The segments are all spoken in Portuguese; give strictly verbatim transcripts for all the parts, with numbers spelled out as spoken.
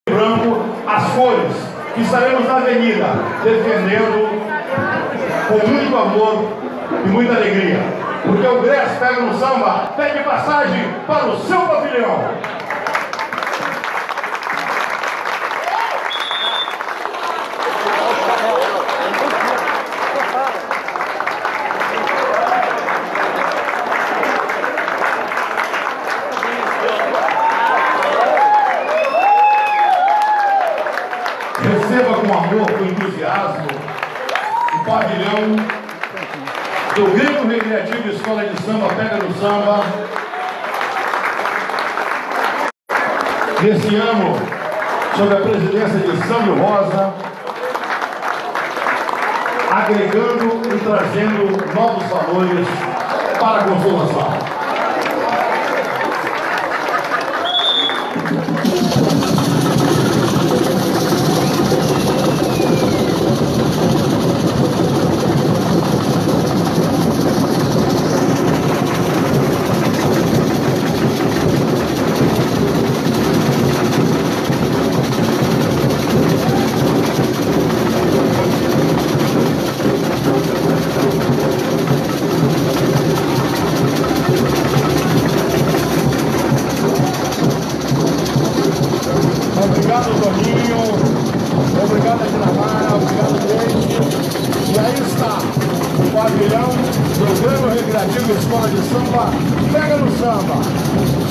branco as cores que estaremos na avenida defendendo com muito amor e muita alegria, porque o Grés Pega no Samba pede passagem para o seu pavilhão. Receba com amor, com entusiasmo, o pavilhão do Grêmio Recreativo Escola de Samba Pega no Samba. Nesse ano, sob a presidência de Sandro Rosa, agregando e trazendo novos valores para a consolação. Obrigado, Toninho. Obrigado, Adinamara. Obrigado, gente. E aí está o pavilhão do Grêmio Recreativo Escola de Samba Pega no Samba.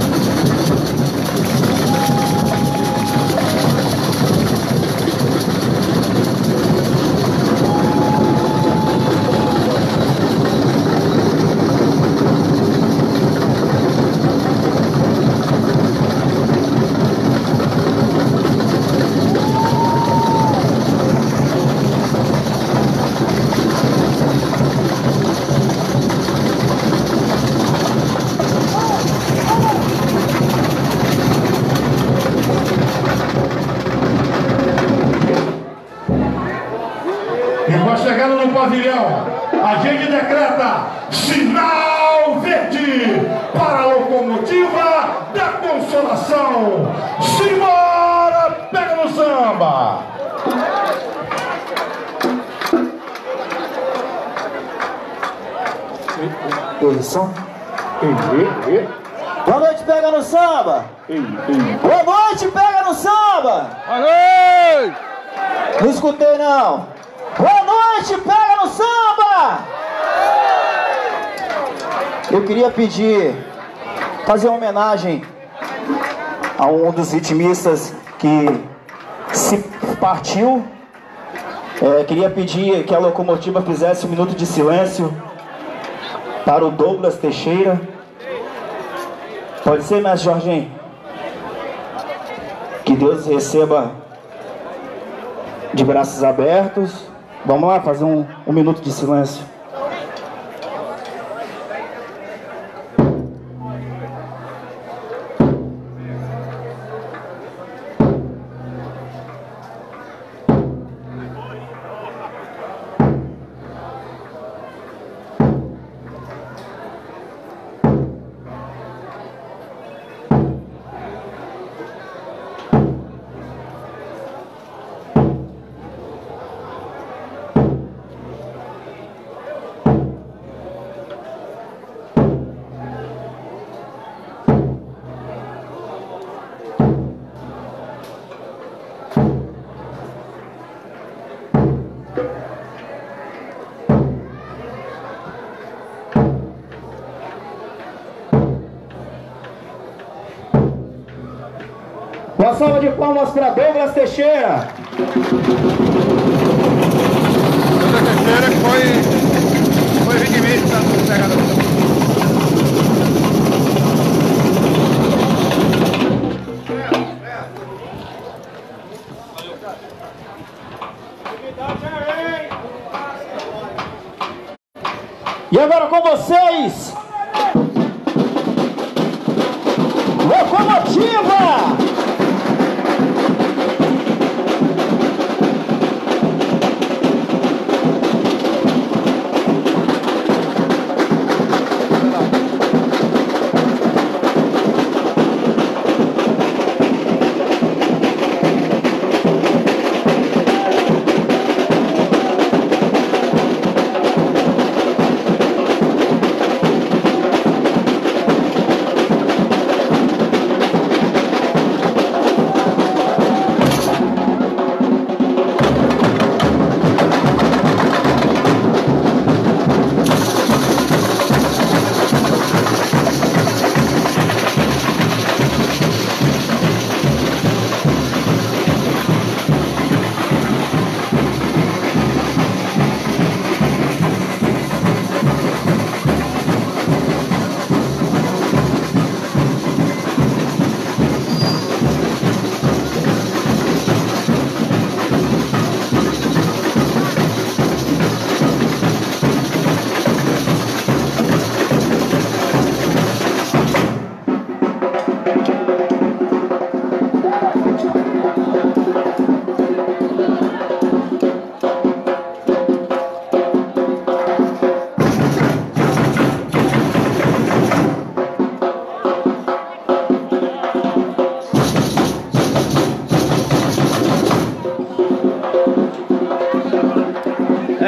E com a chegada no pavilhão, a gente decreta sinal verde para a locomotiva da Consolação. Simbora, Pega no Samba! Posição. Boa noite, Pega no Samba! Boa noite, Pega no Samba! Boa noite! Não escutei, não. Boa noite, Pega no Samba! Eu queria pedir, fazer uma homenagem a um dos ritmistas que se partiu. É, queria pedir que a locomotiva fizesse um minuto de silêncio para o Douglas Teixeira. Pode ser, mestre Jorginho? Que Deus receba de braços abertos. Vamos lá fazer um, um minuto de silêncio. Uma salva de palmas para Douglas Teixeira. Douglas Teixeira que foi, foi ritmista do Pegador. E agora com vocês, Locomotiva!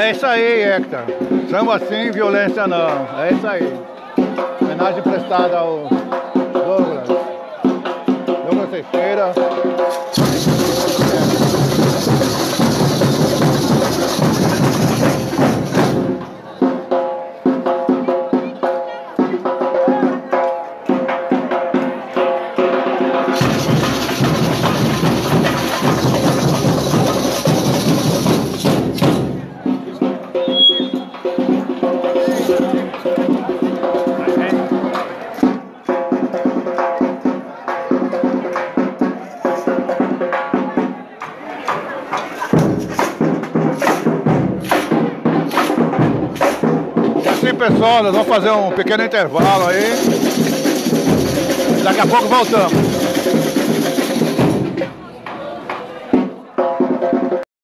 É isso aí, Hector. Samba sim, violência não. É isso aí. Homenagem prestada ao Douglas. Douglas Teixeira. Pessoal, nós vamos fazer um pequeno intervalo aí. Daqui a pouco voltamos.